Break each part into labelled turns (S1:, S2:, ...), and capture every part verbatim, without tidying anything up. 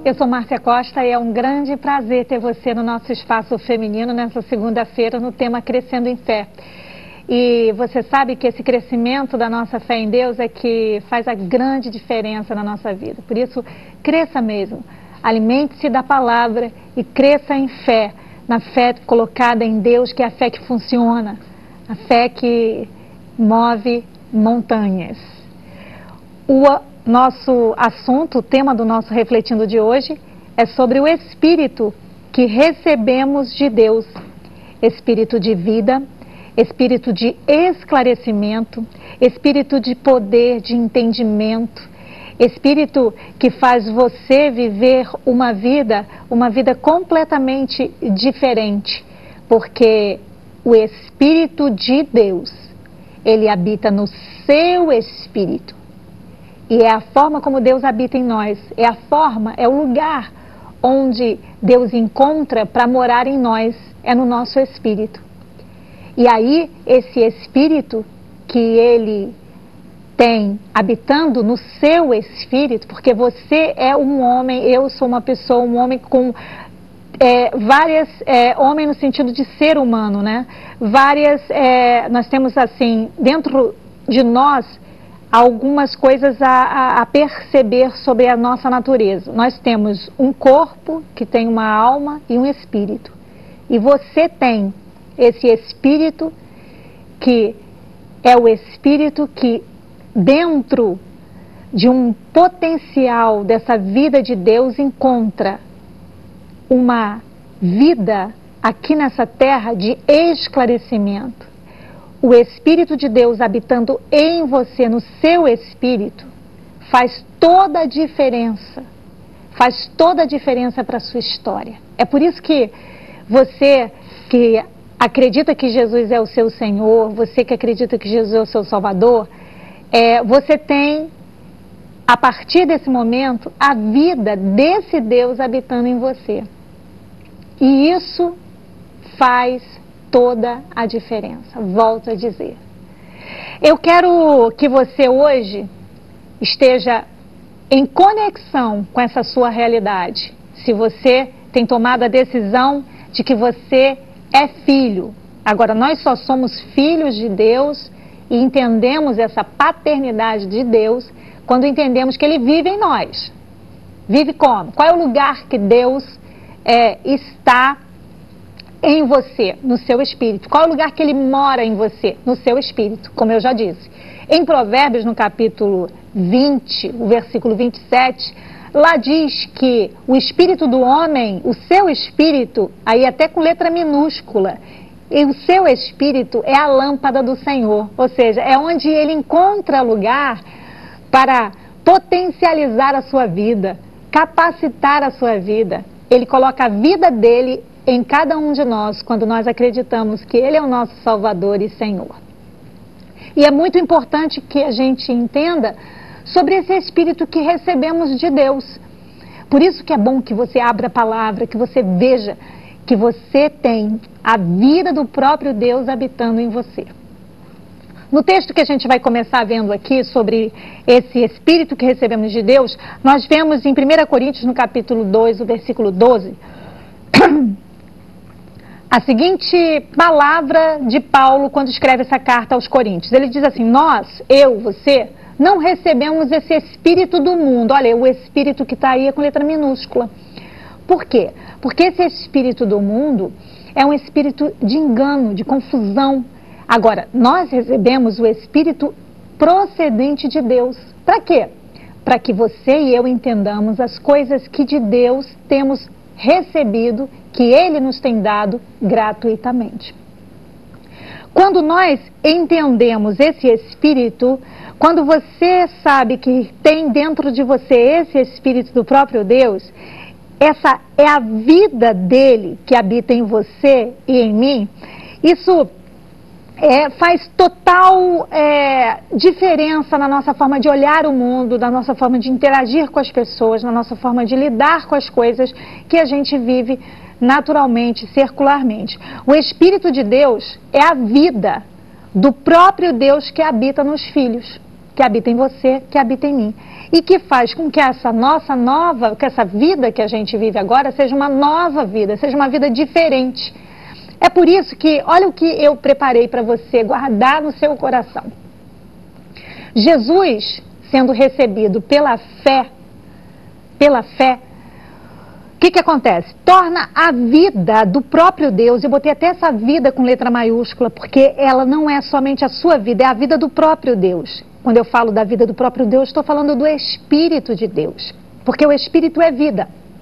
S1: Eu sou Márcia Costa e é um grande prazer ter você no nosso espaço feminino nessa segunda-feira no tema Crescendo em Fé. E você sabe que esse crescimento da nossa fé em Deus é que faz a grande diferença na nossa vida. Por isso, cresça mesmo, alimente-se da palavra e cresça em fé, na fé colocada em Deus, que é a fé que funciona, a fé que move montanhas. O nosso assunto, o tema do nosso Refletindo de hoje é sobre o Espírito que recebemos de Deus. Espírito de vida, Espírito de esclarecimento, Espírito de poder, de entendimento, Espírito que faz você viver uma vida, uma vida completamente diferente, porque o Espírito de Deus, ele habita no seu espírito. E é a forma como Deus habita em nós, é a forma, é o lugar onde Deus encontra para morar em nós, é no nosso espírito. E aí, esse espírito que ele tem habitando no seu espírito, porque você é um homem, eu sou uma pessoa, um homem com é, várias, é, homem no sentido de ser humano, né? Várias, é, nós temos assim, dentro de nós, algumas coisas a, a, a perceber sobre a nossa natureza. Nós temos um corpo que tem uma alma e um espírito. E você tem esse espírito que é o espírito que dentro de um potencial dessa vida de Deus encontra uma vida aqui nessa terra de esclarecimento. O Espírito de Deus habitando em você, no seu espírito, faz toda a diferença. Faz toda a diferença para a sua história. É por isso que você que acredita que Jesus é o seu Senhor, você que acredita que Jesus é o seu Salvador, é, você tem, a partir desse momento, a vida desse Deus habitando em você. E isso faz toda a diferença, volto a dizer. Eu quero que você hoje esteja em conexão com essa sua realidade. Se você tem tomado a decisão de que você é filho. Agora, nós só somos filhos de Deus e entendemos essa paternidade de Deus quando entendemos que Ele vive em nós. Vive como? Qual é o lugar que Deus é, está em você, no seu espírito? Qual é o lugar que ele mora em você? No seu espírito, como eu já disse. Em Provérbios, no capítulo vinte, o versículo vinte e sete, lá diz que o espírito do homem, o seu espírito, aí até com letra minúscula, e o seu espírito é a lâmpada do Senhor, ou seja, é onde ele encontra lugar para potencializar a sua vida, capacitar a sua vida. Ele coloca a vida dele em cada um de nós, quando nós acreditamos que Ele é o nosso Salvador e Senhor. E é muito importante que a gente entenda sobre esse Espírito que recebemos de Deus. Por isso que é bom que você abra a palavra, que você veja que você tem a vida do próprio Deus habitando em você. No texto que a gente vai começar vendo aqui sobre esse Espírito que recebemos de Deus, nós vemos em primeira Coríntios, no capítulo dois, o versículo doze, a seguinte palavra de Paulo quando escreve essa carta aos Coríntios. Ele diz assim: nós, eu, você, não recebemos esse espírito do mundo. Olha, o espírito que está aí é com letra minúscula. Por quê? Porque esse espírito do mundo é um espírito de engano, de confusão. Agora, nós recebemos o espírito procedente de Deus. Para quê? Para que você e eu entendamos as coisas que de Deus temos recebido, que Ele nos tem dado gratuitamente. Quando nós entendemos esse Espírito, quando você sabe que tem dentro de você esse Espírito do próprio Deus, essa é a vida dele que habita em você e em mim, isso é, faz total é, diferença na nossa forma de olhar o mundo, na nossa forma de interagir com as pessoas, na nossa forma de lidar com as coisas que a gente vive naturalmente, circularmente. O Espírito de Deus é a vida do próprio Deus que habita nos filhos. que habita em você, que habita em mim. E que faz com que essa nossa nova, que essa vida que a gente vive agora seja uma nova vida, seja uma vida diferente. É por isso que, olha o que eu preparei para você guardar no seu coração. Jesus, sendo recebido pela fé, pela fé, o que que acontece? Torna a vida do próprio Deus, eu botei até essa vida com letra maiúscula, porque ela não é somente a sua vida, é a vida do próprio Deus. Quando eu falo da vida do próprio Deus, estou falando do Espírito de Deus, porque o Espírito é vida.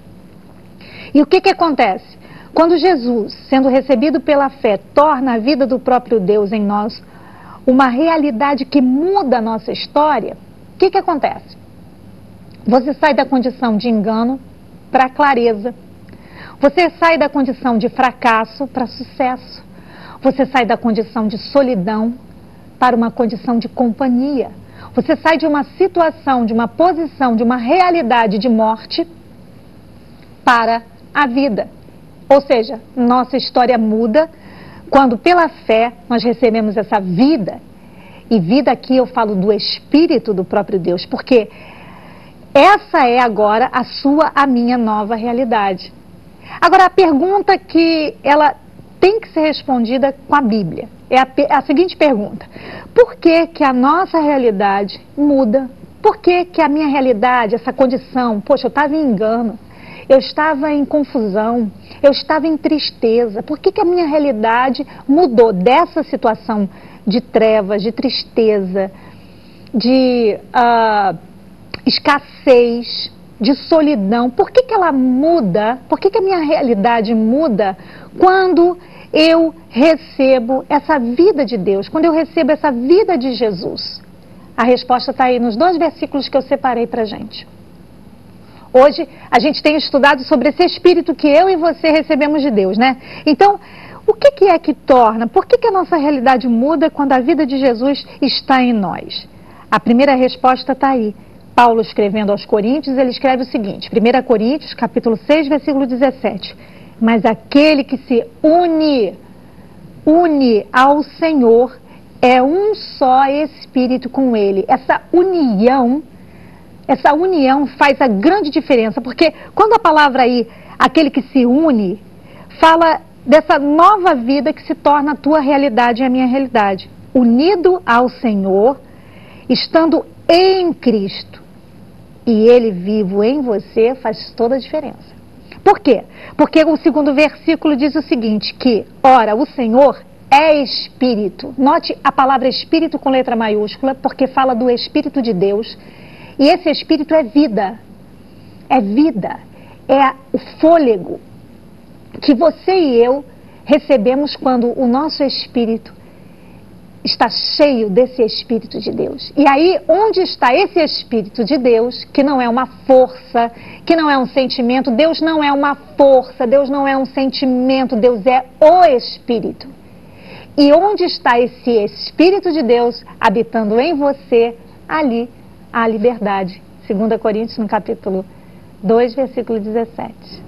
S1: E o que que acontece? Quando Jesus, sendo recebido pela fé, torna a vida do próprio Deus em nós uma realidade que muda a nossa história, o que que acontece? Você sai da condição de engano para clareza. Você sai da condição de fracasso para sucesso. Você sai da condição de solidão para uma condição de companhia. Você sai de uma situação, de uma posição, de uma realidade de morte para a vida. Ou seja, nossa história muda quando pela fé nós recebemos essa vida. E vida aqui eu falo do Espírito do próprio Deus, porque essa é agora a sua, a minha nova realidade. Agora, a pergunta que ela tem que ser respondida com a Bíblia é a, a seguinte pergunta: por que que a nossa realidade muda? Por que que a minha realidade, essa condição, poxa, eu estava em engano, eu estava em confusão, eu estava em tristeza, por que que a minha realidade mudou dessa situação de trevas, de tristeza, de Uh, escassez, de solidão? Por que que ela muda? Por que que a minha realidade muda quando eu recebo essa vida de Deus, quando eu recebo essa vida de Jesus? A resposta está aí nos dois versículos que eu separei para a gente. Hoje a gente tem estudado sobre esse Espírito que eu e você recebemos de Deus, né? Então, o que que é que torna? Por que que a nossa realidade muda quando a vida de Jesus está em nós? A primeira resposta está aí. Paulo, escrevendo aos Coríntios, ele escreve o seguinte, primeira Coríntios, capítulo seis, versículo dezessete. Mas aquele que se une, une ao Senhor, é um só Espírito com Ele. Essa união, essa união faz a grande diferença, porque quando a palavra aí, aquele que se une, fala dessa nova vida que se torna a tua realidade e a minha realidade. Unido ao Senhor, estando em Cristo, e Ele vivo em você, faz toda a diferença. Por quê? Porque o segundo versículo diz o seguinte, que, ora, o Senhor é Espírito. Note a palavra Espírito com letra maiúscula, porque fala do Espírito de Deus. E esse Espírito é vida. É vida. É o fôlego que você e eu recebemos quando o nosso Espírito está cheio desse Espírito de Deus. E aí, onde está esse Espírito de Deus, que não é uma força, que não é um sentimento, Deus não é uma força, Deus não é um sentimento, Deus é o Espírito. E onde está esse Espírito de Deus habitando em você, ali há liberdade. segunda Coríntios, no capítulo dois, versículo dezessete.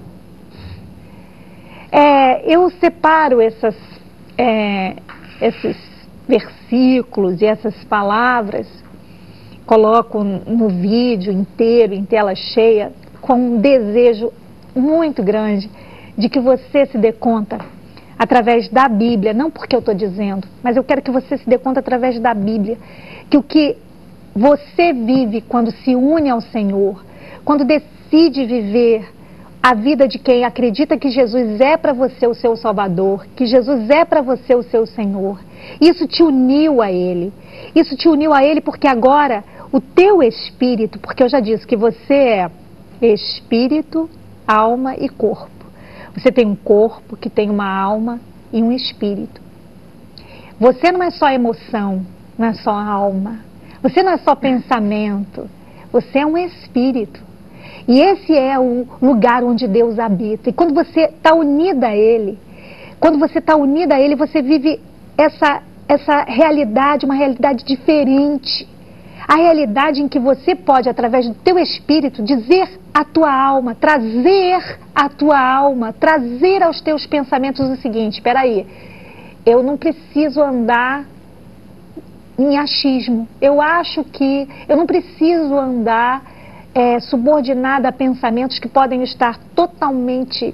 S1: É, eu separo essas, é, esses versículos e essas palavras, coloco no vídeo inteiro, em tela cheia, com um desejo muito grande de que você se dê conta através da Bíblia, não porque eu estou dizendo, mas eu quero que você se dê conta através da Bíblia, que o que você vive quando se une ao Senhor, quando decide viver a vida de quem acredita que Jesus é para você o seu Salvador, que Jesus é para você o seu Senhor, isso te uniu a Ele. Isso te uniu a Ele porque agora o teu espírito, porque eu já disse que você é espírito, alma e corpo. Você tem um corpo que tem uma alma e um espírito. Você não é só emoção, não é só alma. Você não é só pensamento. Você é um espírito. E esse é o lugar onde Deus habita. E quando você está unida a Ele, quando você está unida a Ele, você vive essa, essa realidade, uma realidade diferente. A realidade em que você pode, através do teu espírito, dizer à tua alma, trazer à tua alma, trazer aos teus pensamentos o seguinte: espera aí, eu não preciso andar em achismo. Eu acho que eu não preciso andar é, subordinada a pensamentos que podem estar totalmente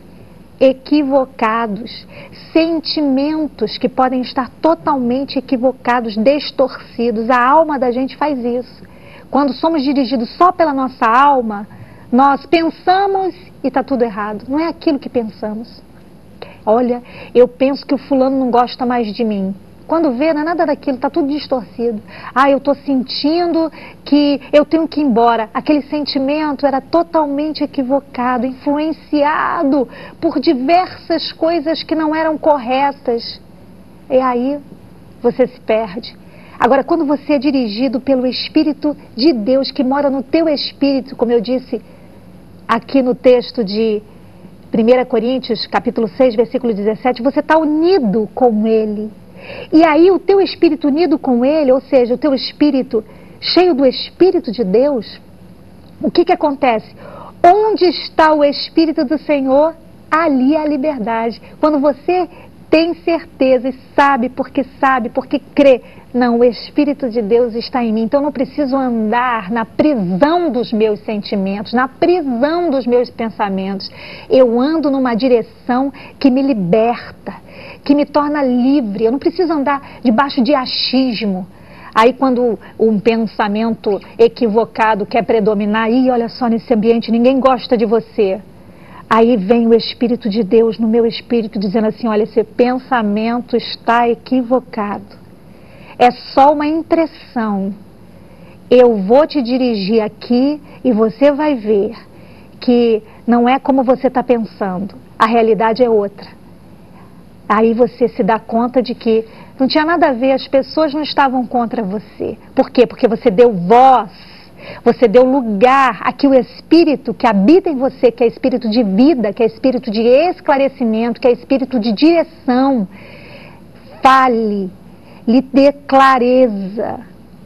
S1: equivocados, sentimentos que podem estar totalmente equivocados, distorcidos. A alma da gente faz isso. Quando somos dirigidos só pela nossa alma, nós pensamos e está tudo errado. Não é aquilo que pensamos. Olha, eu penso que o fulano não gosta mais de mim. Quando vê, não é nada daquilo, está tudo distorcido. Ah, eu estou sentindo que eu tenho que ir embora. Aquele sentimento era totalmente equivocado, influenciado por diversas coisas que não eram corretas. E aí você se perde. Agora, quando você é dirigido pelo Espírito de Deus, que mora no teu espírito, como eu disse aqui no texto de primeira Coríntios, capítulo seis, versículo dezessete, você está unido com Ele. E aí o teu espírito unido com Ele, ou seja, o teu espírito cheio do Espírito de Deus, o que que acontece? Onde está o Espírito do Senhor, ali a liberdade. Quando você tem certeza e sabe, porque sabe, porque crê, não, o Espírito de Deus está em mim, então eu não preciso andar na prisão dos meus sentimentos, na prisão dos meus pensamentos. Eu ando numa direção que me liberta, que me torna livre. Eu não preciso andar debaixo de achismo. Aí quando um pensamento equivocado quer predominar, e olha só, nesse ambiente ninguém gosta de você. Aí vem o Espírito de Deus no meu espírito dizendo assim, olha, esse pensamento está equivocado. É só uma impressão. Eu vou te dirigir aqui e você vai ver que não é como você está pensando. A realidade é outra. Aí você se dá conta de que não tinha nada a ver, as pessoas não estavam contra você. Por quê? Porque você deu voz, você deu lugar a que o Espírito que habita em você, que é Espírito de vida, que é Espírito de esclarecimento, que é Espírito de direção, fale, lhe dê clareza.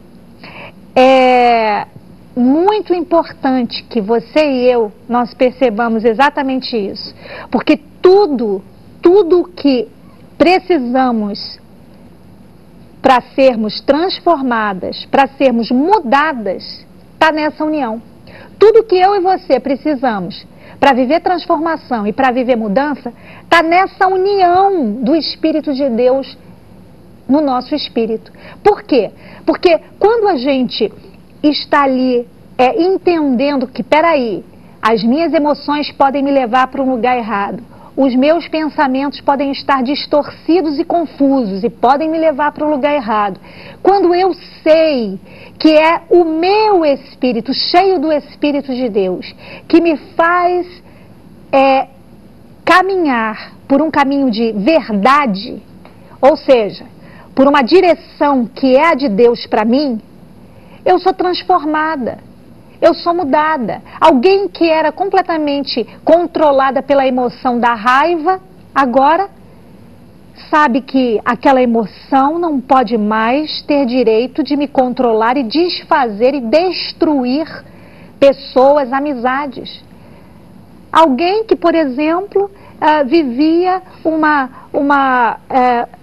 S1: É muito importante que você e eu, nós percebamos exatamente isso. Porque tudo, tudo que precisamos para sermos transformadas, para sermos mudadas, está nessa união. Tudo que eu e você precisamos para viver transformação e para viver mudança, está nessa união do Espírito de Deus no nosso espírito. Por quê? Porque quando a gente está ali é, entendendo que, peraí, as minhas emoções podem me levar para um lugar errado, os meus pensamentos podem estar distorcidos e confusos e podem me levar para um lugar errado. Quando eu sei que é o meu espírito, cheio do Espírito de Deus, que me faz é, caminhar por um caminho de verdade, ou seja, por uma direção que é a de Deus para mim, eu sou transformada, eu sou mudada. Alguém que era completamente controlada pela emoção da raiva, agora sabe que aquela emoção não pode mais ter direito de me controlar e desfazer e destruir pessoas, amizades. Alguém que, por exemplo, uh, vivia uma... uma uh,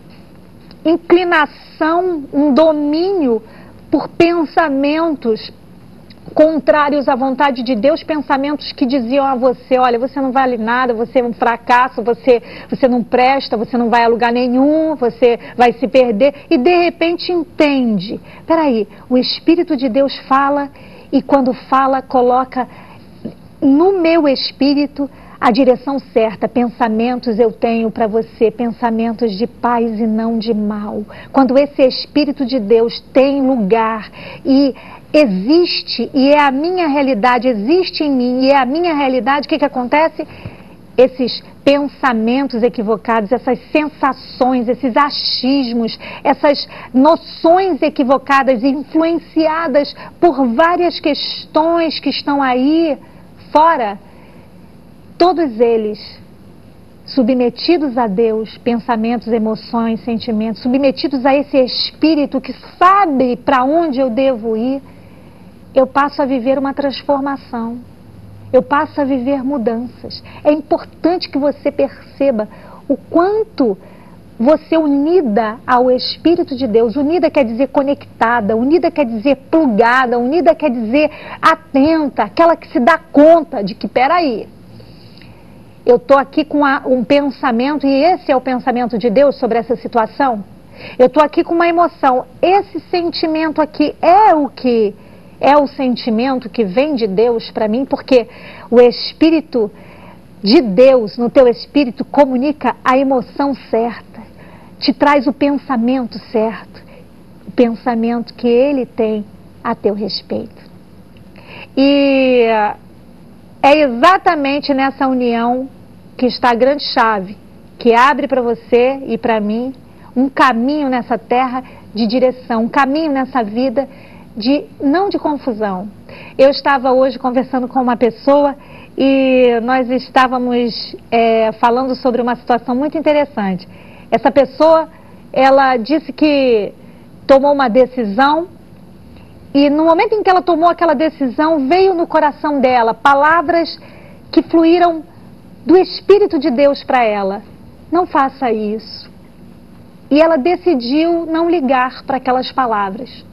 S1: inclinação, um domínio por pensamentos contrários à vontade de Deus, pensamentos que diziam a você, olha, você não vale nada, você é um fracasso, você, você não presta, você não vai a lugar nenhum, você vai se perder, e de repente entende, peraí, o Espírito de Deus fala, e quando fala, coloca no meu espírito a direção certa. Pensamentos eu tenho para você, pensamentos de paz e não de mal. Quando esse Espírito de Deus tem lugar e existe, e é a minha realidade, existe em mim, e é a minha realidade, o que que acontece? Esses pensamentos equivocados, essas sensações, esses achismos, essas noções equivocadas, influenciadas por várias questões que estão aí fora, todos eles submetidos a Deus, pensamentos, emoções, sentimentos, submetidos a esse Espírito que sabe para onde eu devo ir, eu passo a viver uma transformação, eu passo a viver mudanças. É importante que você perceba o quanto você unida ao Espírito de Deus. Unida quer dizer conectada, unida quer dizer plugada, unida quer dizer atenta, aquela que se dá conta de que, peraí, eu estou aqui com a, um pensamento, e esse é o pensamento de Deus sobre essa situação. Eu estou aqui com uma emoção, esse sentimento aqui é o que é o sentimento que vem de Deus para mim, porque o Espírito de Deus no teu espírito comunica a emoção certa, te traz o pensamento certo, o pensamento que Ele tem a teu respeito. E é exatamente nessa união que está a grande chave, que abre para você e para mim um caminho nessa terra de direção, um caminho nessa vida de não de confusão. Eu estava hoje conversando com uma pessoa e nós estávamos é, falando sobre uma situação muito interessante. Essa pessoa, ela disse que tomou uma decisão e no momento em que ela tomou aquela decisão, veio no coração dela palavras que fluíram do Espírito de Deus para ela. Não faça isso. E ela decidiu não ligar para aquelas palavras.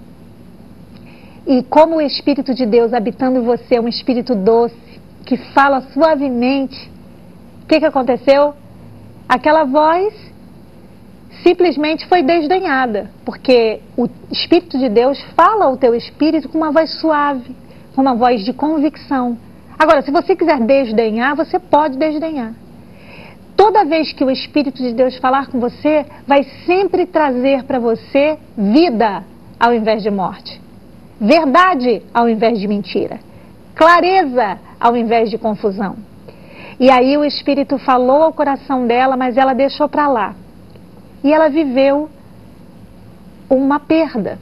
S1: E como o Espírito de Deus habitando em você é um Espírito doce, que fala suavemente, o que, que aconteceu? Aquela voz simplesmente foi desdenhada, porque o Espírito de Deus fala ao teu espírito com uma voz suave, com uma voz de convicção. Agora, se você quiser desdenhar, você pode desdenhar. Toda vez que o Espírito de Deus falar com você, vai sempre trazer para você vida ao invés de morte. Verdade ao invés de mentira. Clareza ao invés de confusão. E aí o Espírito falou ao coração dela, mas ela deixou para lá. E ela viveu uma perda.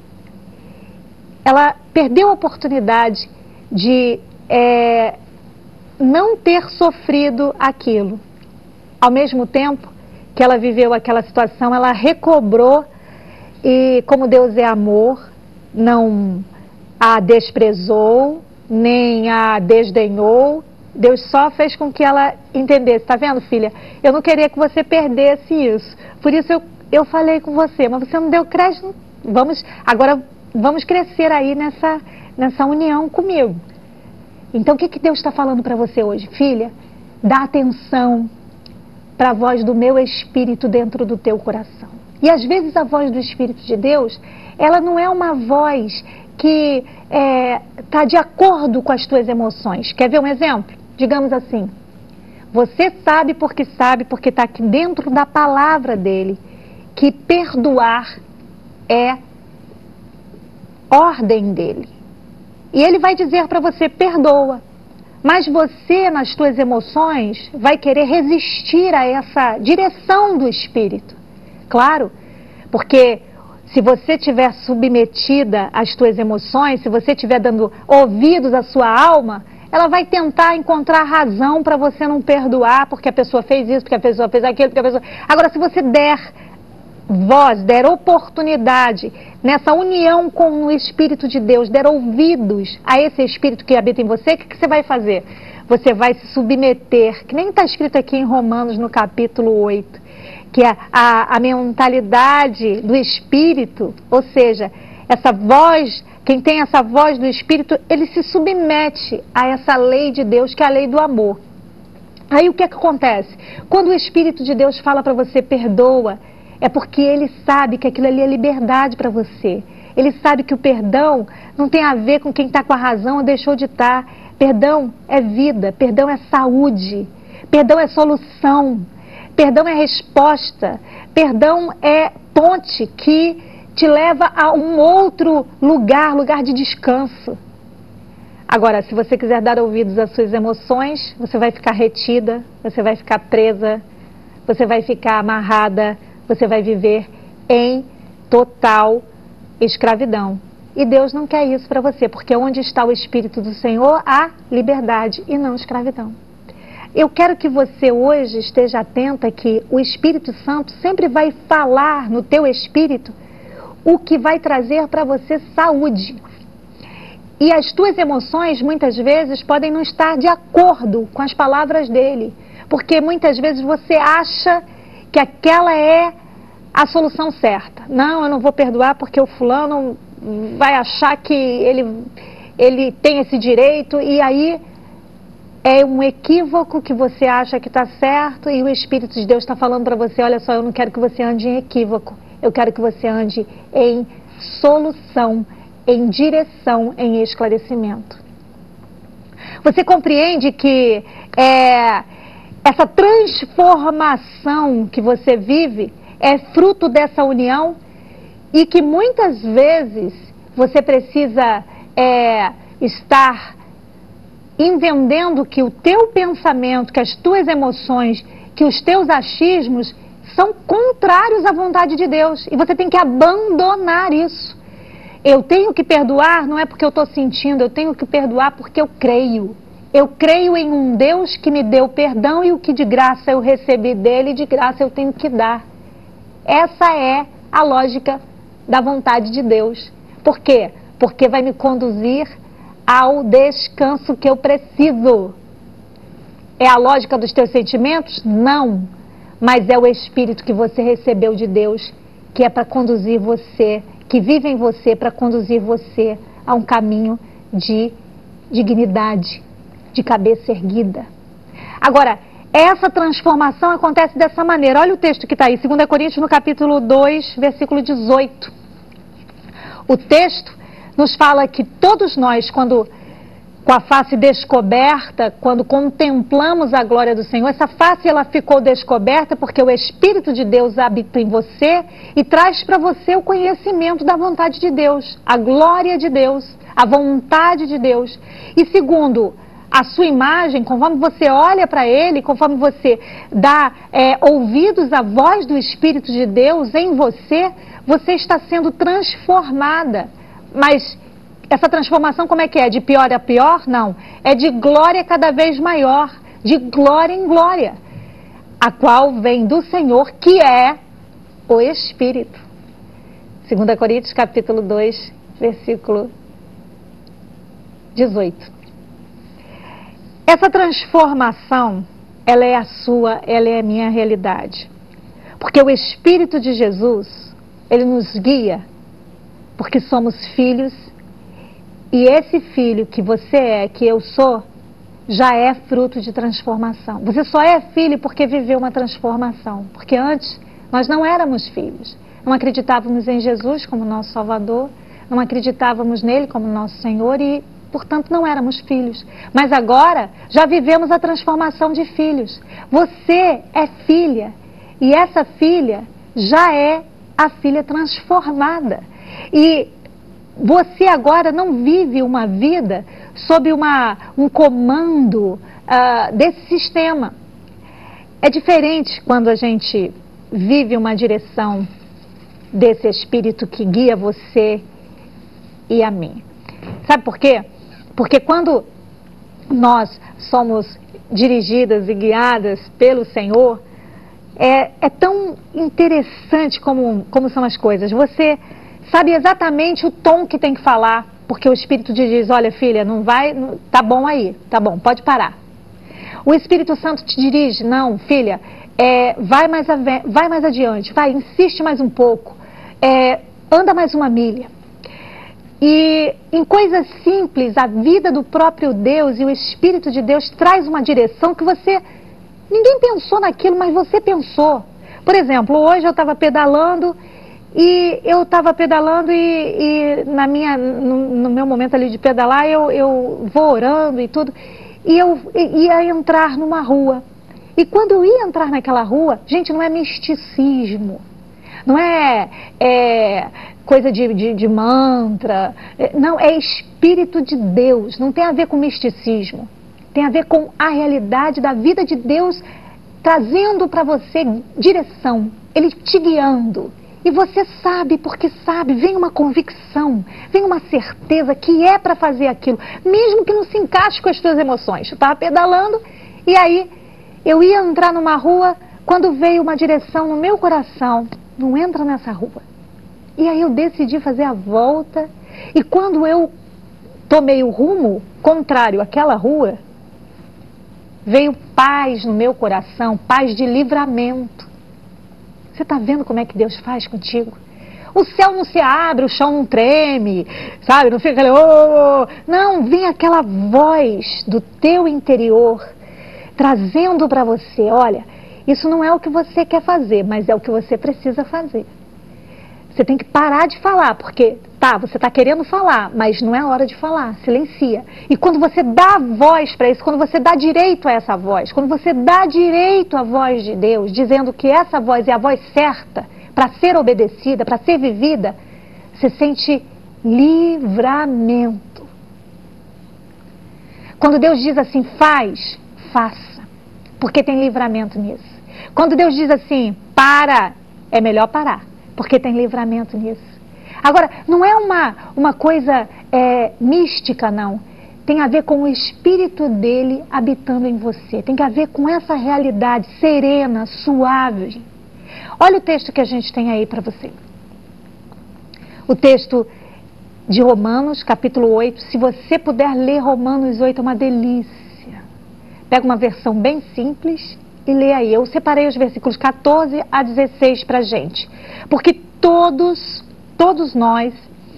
S1: Ela perdeu a oportunidade de é, não ter sofrido aquilo. Ao mesmo tempo que ela viveu aquela situação, ela recobrou e, como Deus é amor, não a desprezou, nem a desdenhou. Deus só fez com que ela entendesse. Está vendo, filha? Eu não queria que você perdesse isso. Por isso eu, eu falei com você, mas você não deu crédito. Vamos, agora vamos crescer aí nessa, nessa união comigo. Então o que, que Deus está falando para você hoje? Filha, dá atenção para a voz do meu Espírito dentro do teu coração. E às vezes a voz do Espírito de Deus, ela não é uma voz que está é, de acordo com as tuas emoções. Quer ver um exemplo? Digamos assim, você sabe porque sabe, porque está aqui dentro da palavra dele, que perdoar é ordem dele. E ele vai dizer para você, perdoa. Mas você, nas tuas emoções, vai querer resistir a essa direção do Espírito. Claro, porque se você estiver submetida às tuas emoções, se você estiver dando ouvidos à sua alma, ela vai tentar encontrar razão para você não perdoar, porque a pessoa fez isso, porque a pessoa fez aquilo, porque a pessoa... Agora, se você der voz, der oportunidade nessa união com o Espírito de Deus, der ouvidos a esse Espírito que habita em você, o que, que você vai fazer? Você vai se submeter, que nem está escrito aqui em Romanos no capítulo oito, que é a, a mentalidade do Espírito, ou seja, essa voz, quem tem essa voz do Espírito, ele se submete a essa lei de Deus, que é a lei do amor. Aí o que, é que acontece? Quando o Espírito de Deus fala para você, perdoa, é porque ele sabe que aquilo ali é liberdade para você. Ele sabe que o perdão não tem a ver com quem está com a razão ou deixou de estar. Perdão é vida, perdão é saúde, perdão é solução, perdão é resposta, perdão é ponte que te leva a um outro lugar, lugar de descanso. Agora, se você quiser dar ouvidos às suas emoções, você vai ficar retida, você vai ficar presa, você vai ficar amarrada, você vai viver em total escravidão. E Deus não quer isso para você, porque onde está o Espírito do Senhor, há liberdade e não escravidão. Eu quero que você hoje esteja atenta que o Espírito Santo sempre vai falar no teu espírito o que vai trazer para você saúde. E as tuas emoções, muitas vezes, podem não estar de acordo com as palavras dele, porque muitas vezes você acha que aquela é a solução certa. Não, eu não vou perdoar porque o fulano vai achar que ele, ele tem esse direito, e aí é um equívoco que você acha que está certo, e o Espírito de Deus está falando para você: olha só, eu não quero que você ande em equívoco, eu quero que você ande em solução, em direção, em esclarecimento. Você compreende que é, essa transformação que você vive é fruto dessa união, e que muitas vezes você precisa é, estar entendendo que o teu pensamento, que as tuas emoções, que os teus achismos são contrários à vontade de Deus, e você tem que abandonar isso. Eu tenho que perdoar não é porque eu estou sentindo, eu tenho que perdoar porque eu creio. Eu creio em um Deus que me deu perdão, e o que de graça eu recebi dele, de graça eu tenho que dar. Essa é a lógica da vontade de Deus. Por quê? Porque vai me conduzir ao descanso que eu preciso. É a lógica dos teus sentimentos? Não. Mas é o Espírito que você recebeu de Deus, que é para conduzir você, que vive em você, para conduzir você a um caminho de dignidade, de cabeça erguida. Agora, essa transformação acontece dessa maneira. Olha o texto que está aí, dois Coríntios, no capítulo dois, versículo dezoito. O texto nos fala que todos nós, quando com a face descoberta, quando contemplamos a glória do Senhor, essa face ela ficou descoberta porque o Espírito de Deus habita em você e traz para você o conhecimento da vontade de Deus, a glória de Deus, a vontade de Deus. E segundo, a sua imagem, conforme você olha para Ele, conforme você dá é, ouvidos à voz do Espírito de Deus em você, você está sendo transformada. Mas essa transformação como é que é? De pior a pior? Não. É de glória cada vez maior, de glória em glória, a qual vem do Senhor, que é o Espírito. dois Coríntios capítulo dois, versículo dezoito. Essa transformação, ela é a sua, ela é a minha realidade. Porque o Espírito de Jesus, ele nos guia, porque somos filhos, e esse filho que você é, que eu sou, já é fruto de transformação. Você só é filho porque viveu uma transformação. Porque antes, nós não éramos filhos. Não acreditávamos em Jesus como nosso Salvador, não acreditávamos nele como nosso Senhor e, portanto, não éramos filhos. Mas agora, já vivemos a transformação de filhos. Você é filha, e essa filha já é a filha transformada. E você agora não vive uma vida sob uma, um comando uh, desse sistema. É diferente quando a gente vive uma direção desse Espírito que guia você e a mim. Sabe por quê? Porque quando nós somos dirigidas e guiadas pelo Senhor, é, é tão interessante como, como são as coisas. Você sabe exatamente o tom que tem que falar, porque o Espírito te diz: olha, filha, não vai, não, tá bom aí, tá bom, pode parar. O Espírito Santo te dirige: não, filha, é, vai, mais vai mais adiante, vai, insiste mais um pouco, é, anda mais uma milha. E em coisas simples, a vida do próprio Deus e o Espírito de Deus traz uma direção que você, ninguém pensou naquilo, mas você pensou. Por exemplo, hoje eu estava pedalando, e eu estava pedalando e, e na minha, no, no meu momento ali de pedalar, eu, eu vou orando e tudo, e eu ia entrar numa rua. E quando eu ia entrar naquela rua, gente, não é misticismo, não é, é coisa de, de, de mantra, não, é Espírito de Deus, não tem a ver com misticismo, tem a ver com a realidade da vida de Deus, trazendo para você direção, Ele te guiando. E você sabe, porque sabe, vem uma convicção, vem uma certeza que é para fazer aquilo, mesmo que não se encaixe com as suas emoções. Eu estava pedalando e aí eu ia entrar numa rua, quando veio uma direção no meu coração: não entra nessa rua. E aí eu decidi fazer a volta, e quando eu tomei o rumo contrário àquela rua, veio paz no meu coração, paz de livramento. Você está vendo como é que Deus faz contigo? O céu não se abre, o chão não treme, sabe? Não fica aquele... Oh! Não, vem aquela voz do teu interior trazendo para você, olha, isso não é o que você quer fazer, mas é o que você precisa fazer. Você tem que parar de falar, porque, tá, você está querendo falar, mas não é hora de falar, silencia. E quando você dá voz para isso, quando você dá direito a essa voz, quando você dá direito à voz de Deus, dizendo que essa voz é a voz certa, para ser obedecida, para ser vivida, você sente livramento. Quando Deus diz assim, faz, faça, porque tem livramento nisso. Quando Deus diz assim, para, é melhor parar, porque tem livramento nisso. Agora, não é uma, uma coisa é, mística, não. Tem a ver com o Espírito dele habitando em você. Tem a ver com essa realidade serena, suave. Olha o texto que a gente tem aí para você. O texto de Romanos, capítulo oito. Se você puder ler Romanos oito, é uma delícia. Pega uma versão bem simples e lê aí. Eu separei os versículos quatorze a dezesseis para a gente. Porque todos, todos nós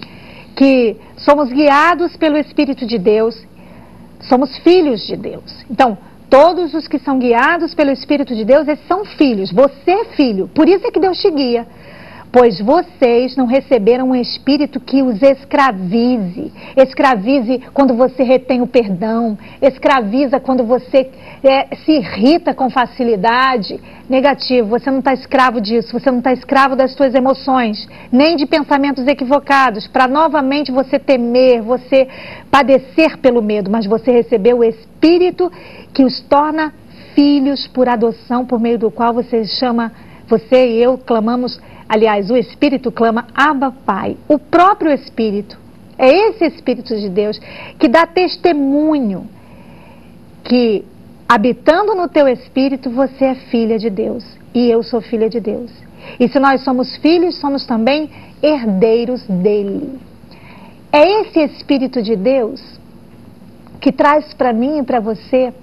S1: que somos guiados pelo Espírito de Deus, somos filhos de Deus. Então, todos os que são guiados pelo Espírito de Deus, esses são filhos. Você é filho. Por isso é que Deus te guia. Pois vocês não receberam um espírito que os escravize. Escravize quando você retém o perdão. Escraviza quando você é, se irrita com facilidade. Negativo, você não está escravo disso. Você não está escravo das suas emoções. Nem de pensamentos equivocados. Para novamente você temer, você padecer pelo medo. Mas você recebeu o espírito que os torna filhos por adoção, por meio do qual você chama, você e eu clamamos. Aliás, o Espírito clama, Abba, Pai. O próprio Espírito, é esse Espírito de Deus que dá testemunho que, habitando no teu Espírito, você é filha de Deus. E eu sou filha de Deus. E se nós somos filhos, somos também herdeiros dele. É esse Espírito de Deus que traz para mim e para você,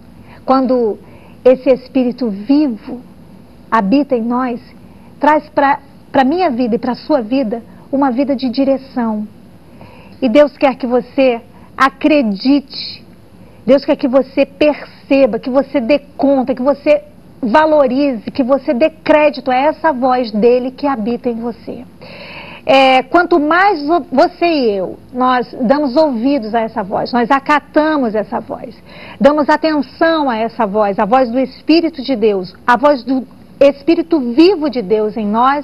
S1: quando esse Espírito vivo habita em nós, traz para a minha vida e para a sua vida uma vida de direção. E Deus quer que você acredite, Deus quer que você perceba, que você dê conta, que você valorize, que você dê crédito a essa voz dele que habita em você. É, quanto mais você e eu, nós damos ouvidos a essa voz, nós acatamos essa voz, damos atenção a essa voz, a voz do Espírito de Deus, a voz do Espírito vivo de Deus em nós,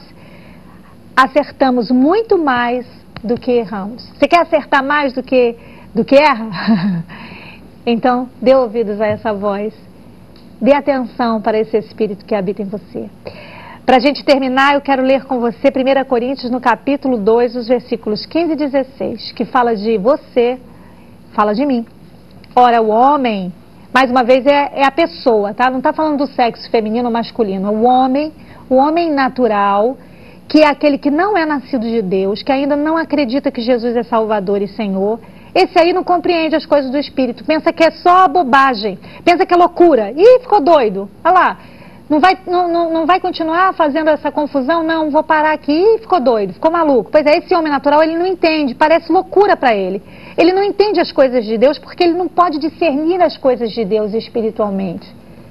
S1: acertamos muito mais do que erramos. Você quer acertar mais do que, do que erra? Então, dê ouvidos a essa voz. Dê atenção para esse Espírito que habita em você. Para a gente terminar, eu quero ler com você primeira Coríntios, no capítulo dois, os versículos quinze e dezesseis, que fala de você, fala de mim. Ora, o homem... Mais uma vez, é, é a pessoa, tá? Não está falando do sexo feminino ou masculino. O homem, o homem natural, que é aquele que não é nascido de Deus, que ainda não acredita que Jesus é Salvador e Senhor. Esse aí não compreende as coisas do Espírito. Pensa que é só bobagem. Pensa que é loucura. Ih, ficou doido. Olha lá. Não vai, não, não, não vai continuar fazendo essa confusão? Não, vou parar aqui. Ih, ficou doido, ficou maluco. Pois é, esse homem natural, ele não entende. Parece loucura para ele. Ele não entende as coisas de Deus porque ele não pode discernir as coisas de Deus espiritualmente.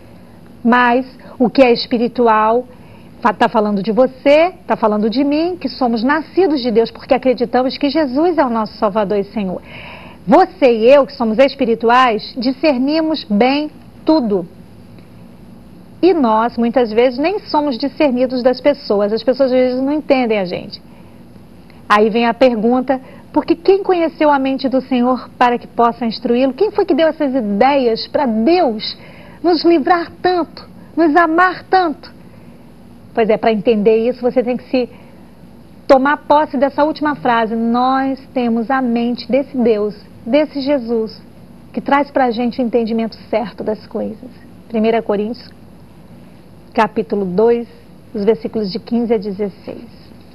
S1: Mas o que é espiritual está falando de você, está falando de mim, que somos nascidos de Deus porque acreditamos que Jesus é o nosso Salvador e Senhor. Você e eu, que somos espirituais, discernimos bem tudo. E nós, muitas vezes, nem somos discernidos das pessoas. As pessoas, às vezes, não entendem a gente. Aí vem a pergunta, porque quem conheceu a mente do Senhor para que possa instruí-lo? Quem foi que deu essas ideias para Deus nos livrar tanto, nos amar tanto? Pois é, para entender isso, você tem que se tomar posse dessa última frase. Nós temos a mente desse Deus, desse Jesus, que traz para a gente o entendimento certo das coisas. primeira Coríntios, capítulo dois, os versículos de quinze a dezesseis.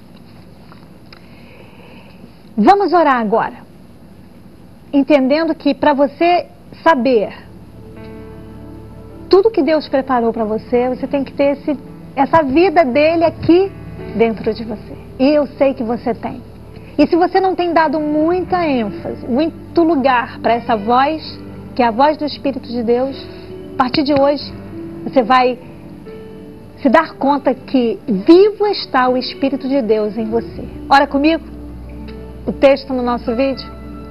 S1: Vamos orar agora, entendendo que para você saber tudo que Deus preparou para você, você tem que ter esse essa vida dele aqui dentro de você. E eu sei que você tem. E se você não tem dado muita ênfase, muito lugar para essa voz, que é a voz do Espírito de Deus, a partir de hoje, você vai se dar conta que vivo está o Espírito de Deus em você. Ora comigo, o texto no nosso vídeo.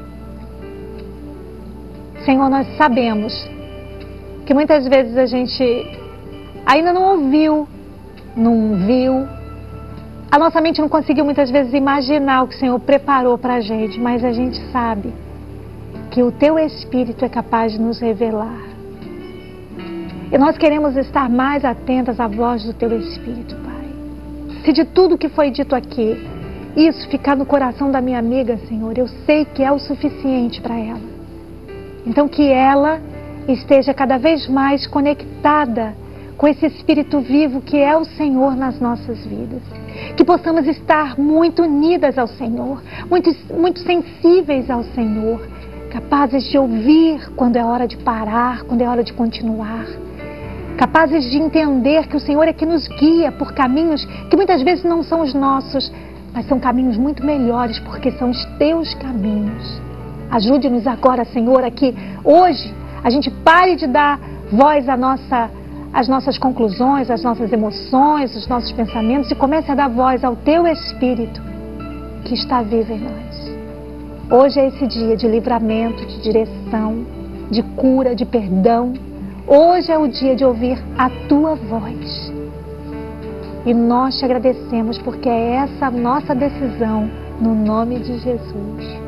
S1: Senhor, nós sabemos que muitas vezes a gente ainda não ouviu, não viu, a nossa mente não conseguiu muitas vezes imaginar o que o Senhor preparou para a gente, mas a gente sabe que o Teu Espírito é capaz de nos revelar. E nós queremos estar mais atentas à voz do Teu Espírito, Pai. Se de tudo que foi dito aqui, isso ficar no coração da minha amiga, Senhor, eu sei que é o suficiente para ela. Então que ela esteja cada vez mais conectada com esse Espírito vivo que é o Senhor nas nossas vidas. Que possamos estar muito unidas ao Senhor, muito, muito sensíveis ao Senhor, capazes de ouvir quando é hora de parar, quando é hora de continuar, capazes de entender que o Senhor é que nos guia por caminhos que muitas vezes não são os nossos, mas são caminhos muito melhores, porque são os Teus caminhos. Ajude-nos agora, Senhor, a que hoje a gente pare de dar voz à nossa, às nossas conclusões, às nossas emoções, aos nossos pensamentos e comece a dar voz ao Teu Espírito que está vivo em nós. Hoje é esse dia de livramento, de direção, de cura, de perdão. Hoje é o dia de ouvir a Tua voz. E nós te agradecemos porque é essa a nossa decisão no nome de Jesus.